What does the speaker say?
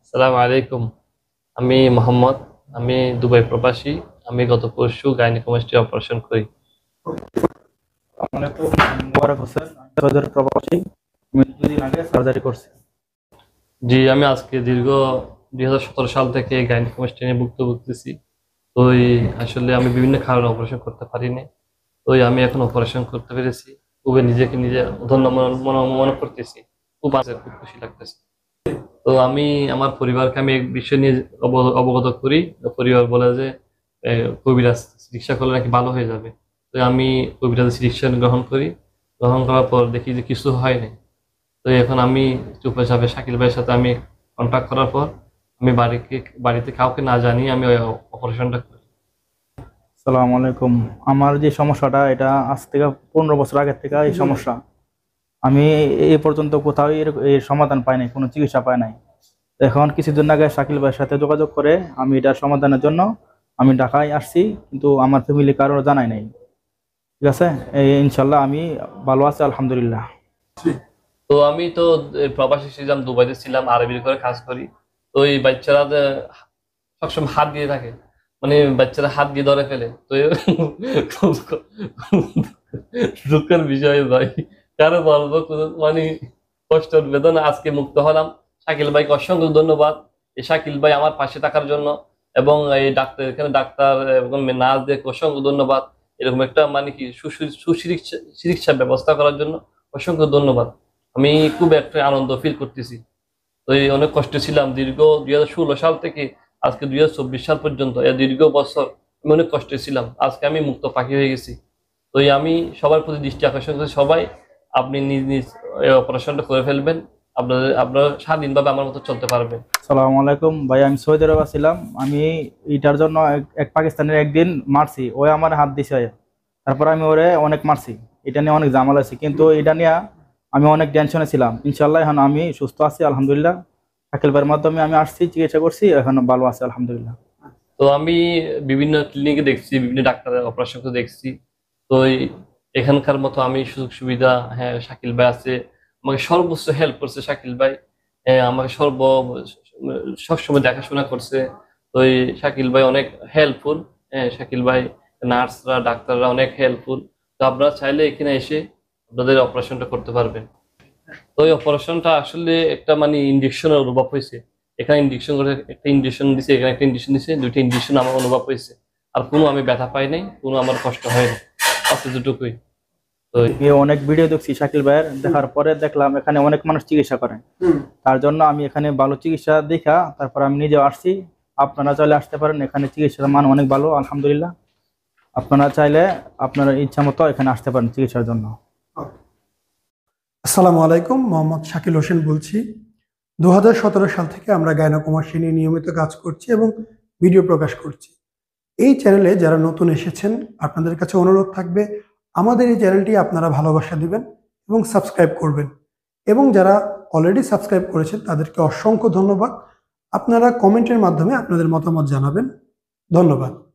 সালাম আলাইকুম। আমি মোহাম্মদ। আমি দুবাই প্রবাসী। আমি গত পরশু গাইনোকোমাস্টি অপারেশন করি। আমার তো মোবারক হোসেন, আমি সৌদি আরব প্রবাসী। আমি 2 দিন আগে সার্জারি করছি। জি, আমি আজকে দীর্ঘ 2017 সাল থেকে গাইনোকোমাস্টি নিয়ে ভুগতেছি। তো আসলে আমি বিভিন্ন কারণে অপারেশন করতে পারিনি। তো আমি এখন অপারেশন করতে পেরেছি। খুবই নিজেকে নিজে ধন্য মনে করতেছি। খুব খুশি লাগতেছে। তো আমি আমার পরিবারকে আমি এই বিষয় নিয়ে অবগত করি। পরিবার বলে যে কবিরাজ চিকিৎসা করলে নাকি ভালো হয়ে যাবে। তো আমি কবিরাজ চিকিৎসা গ্রহণ করি। গ্রহণ করার পর দেখি যে কিছু হয় নাই। তো এখন আমি চুপচাপে শাকিল ভাইয়ের সাথে আমি কন্ট্যাক্ট করার পর আমি বাড়িতে কাউকে না জানিয়ে আমি ওই অপারেশনটা করি। আসসালামু আলাইকুম। আমার যে সমস্যাটা, এটা আজ থেকে 15 বছর আগের থেকে এই সমস্যা। আমি এই পর্যন্ত কোথাও এর সমাধান পাই নাই, কোনো চিকিৎসা পাই নাই। এখন কিছুদিন আগে শাকিল ভাইয়ের সাথে যোগাযোগ করে আমি এটার সমাধানের জন্য আমি ঢাকায় আসছি, কিন্তু আমার ফ্যামিলি কারোর জানাই নাই। ঠিক আছে, ইনশাল্লাহ আমি ভালো আছি, আলহামদুলিল্লাহ। তো আমি তো প্রবাসী ছিলাম, দুবাইতে ছিলাম, আরবির করে কাজ করি। তো এই বাচ্চারা যে সবসময় হাত দিয়ে থাকে, মানে বাচ্চারা হাত দিয়ে ধরে ফেলে। তো খুব দুঃখের বিষয় ভাই। কারো বলবো মানে কষ্টের বেদনা। আজকে মুক্ত হলাম। শাকিল ভাইকে অসংখ্য ধন্যবাদ। এই শাকিল ভাই আমার পাশে থাকার জন্য, এবং এই ডাক্তার, এখানে ডাক্তার এবং নার্সদের অসংখ্য ধন্যবাদ। এরকম একটা মানে কি সুচিকিৎসা চিকিৎসা ব্যবস্থা করার জন্য অসংখ্য ধন্যবাদ। আমি খুব একটা আনন্দ ফিল করতেছি। তো এই অনেক কষ্ট ছিলাম দীর্ঘ 2016 সাল থেকে আজকে 2024 সাল পর্যন্ত, এই দীর্ঘ বছর আমি অনেক কষ্টে ছিলাম। আজকে আমি মুক্ত পাখি হয়ে গেছি। তো এই আমি সবার প্রতি দৃষ্টি আকর্ষণ করছি, সবাই আপনি নিজ নিজ এই অপারেশনটা করে ফেলবেন। আপনারা স্বাধীনভাবে আমার মতো চলতে পারবেন। আসসালামু আলাইকুম ভাই, আমি সৌদি আরব ছিলাম। আমি এটার জন্য এক পাকিস্তানের একদিন মারছি, ওই আমার হাত দিছে। তারপর আমি ওরে অনেক মারছি। এটা নিয়ে অনেক ঝামেলা আছে, কিন্তু এটা নিয়ে আমি অনেক টেনশনে ছিলাম। ইনশাল্লাহ এখন আমি সুস্থ আছি, আলহামদুলিল্লাহ। শাকিল ভাইয়ের মাধ্যমে আমি আসছি, চিকিৎসা করছি, এখন ভালো আছি, আলহামদুলিল্লাহ। তো আমি বিভিন্ন ক্লিনিকে দেখছি, বিভিন্ন ডাক্তারের অপারেশন দেখছি। তো এখানকার মতো আমি সুযোগ সুবিধা, হ্যাঁ শাকিল ভাই আছে, আমাকে সর্বোচ্চ হেল্প করছে শাকিল ভাই। আমাকে সবসময় দেখাশোনা করছে। তো এই শাকিল ভাই অনেক হেল্পফুল। হ্যাঁ শাকিল ভাই, নার্সরা ডাক্তাররা অনেক হেল্পফুল। তো আপনারা চাইলে এখানে এসে আপনাদের অপারেশনটা করতে পারবেন। তো এই অপারেশনটা আসলে একটা মানে ইনজেকশনের অনুভব হয়েছে। এখানে ইনজেকশন করে একটা ইনজেকশন দিছে, এখানে একটা ইনজেকশন দিছে, দুইটা ইনজেকশন আমার অনুভব হয়েছে। আর কোনো আমি ব্যথা পাই নাই, কোনো আমার কষ্ট হয়নি। অত দুটুকুই। তো অনেক ভিডিও দেখছি শাকিল ভাইয়ের, দেখার পরে দেখলাম এখানে অনেক মানুষ চিকিৎসা করেন। তার জন্য আমি এখানে ভালো চিকিৎসা দেখা তারপর আমি নিজেও আসছি। আপনারা চাইলে আসতে পারেন, এখানে চিকিৎসার মান অনেক ভালো, আলহামদুলিল্লাহ। আপনারা চাইলে আপনার ইচ্ছা মতো এখানে আসতে পারেন চিকিৎসার জন্য। আসসালামু আলাইকুম, মোহাম্মদ শাকিল হোসেন বলছি। 2017 সাল থেকে আমরা গায়নোকমার্সি নিয়ে নিয়মিত কাজ করছি এবং ভিডিও প্রকাশ করছি। এই চ্যানেলে যারা নতুন এসেছেন, আপনাদের কাছে অনুরোধ থাকবে আমাদের এই চ্যানেলটি আপনারা ভালোবাসা দিবেন এবং সাবস্ক্রাইব করবেন। এবং যারা অলরেডি সাবস্ক্রাইব করেছেন তাদেরকে অসংখ্য ধন্যবাদ। আপনারা কমেন্টের মাধ্যমে আপনাদের মতামত জানাবেন। ধন্যবাদ।